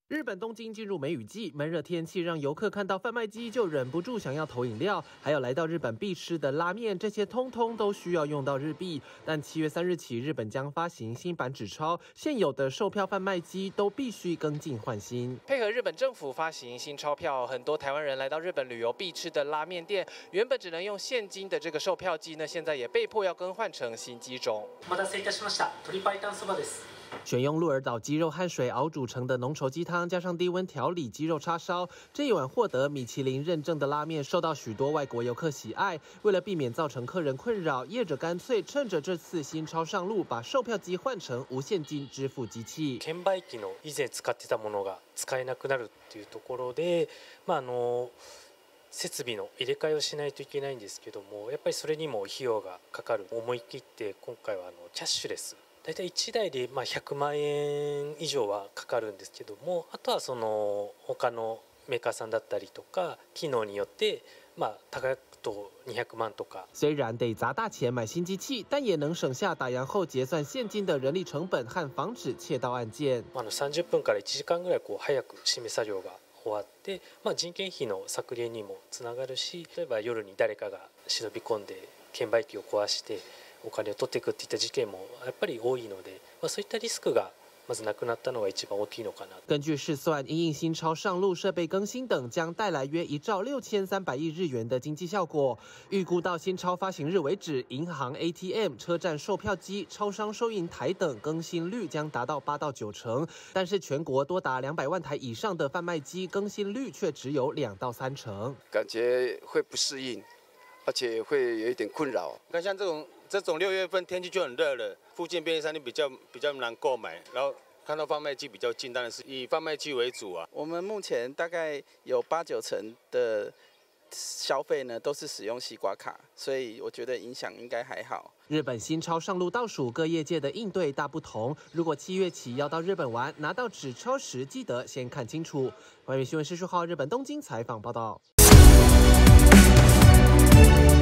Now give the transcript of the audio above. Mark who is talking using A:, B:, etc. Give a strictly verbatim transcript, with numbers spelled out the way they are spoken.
A: 日本东京进入梅雨季，闷热天气让游客看到贩卖机就忍不住想要投饮料，还有来到日本必吃的拉面，这些通通都需要用到日币。但七月三日起，日本将发行新版纸钞，现有的售票贩卖机都必须更进换新。配合日本政府发行新钞票，很多台湾人来到日本旅游必吃的拉面店，原本只能用现金的这个售票机呢，现在也被迫要更换成新机种。
B: お待たせいたしました。鶏白湯そばです。
A: 选用鹿儿岛鸡肉和水熬煮成的浓稠鸡汤，加上低温调理鸡肉叉烧，这一碗获得米其林认证的拉面受到许多外国游客喜爱。为了避免造成客人困扰，业者干脆趁着这次新钞上路，把售票机换成无现金支付机器。
C: 券売機の以前使ってたものが使えなくなるっていうところで、まああの設備の入れ替えをしないといけないんですけども、やっぱりそれにも費用がかかる。思い切って今回はあのキャッシュレス。大体いちだいでまあひゃくまんえん以上はかかるんですけども、あとはその他のメーカーさんだったりとか機能によってまあ高くとにひゃくまんとか。
A: 虽然得砸大钱买新机器，但也能省下打烊后结算现金的人力成本和防止窃盗案件。
C: あのさんじゅっぷんからいちじかんぐらいこう早く締め作業が終わって、まあ人件費の削減にもつながるし、例えば夜に誰かが忍び込んで券売機を壊してお金を取っていくっていった事件もやっぱり多いので、まあ、そういったリスクがまずなくなったのが一番大きいのかな。
A: 根据试算，因应新钞上路、设备更新等，将带来约一兆六千三百亿日元的经济效果。预估到新钞发行日为止，银行 A T M、车站售票机、超商收银台等更新率将达到八到九成，但是全国多达两百万台以上的贩卖机更新率却只有两到三成，
D: 感觉会不适应，而且会有一点困扰。
E: 你看像这种。这种六月份天气就很热了，附近便利商店比较比较难购买，然后看到贩卖机比较近，当然是以贩卖机为主啊。
F: 我们目前大概有八九成的消费呢都是使用西瓜卡，所以我觉得影响应该还好。
A: 日本新钞上路倒数，各业界的应对大不同。如果七月起要到日本玩，拿到纸钞时记得先看清楚。关于新闻视讯号日本东京采访报道。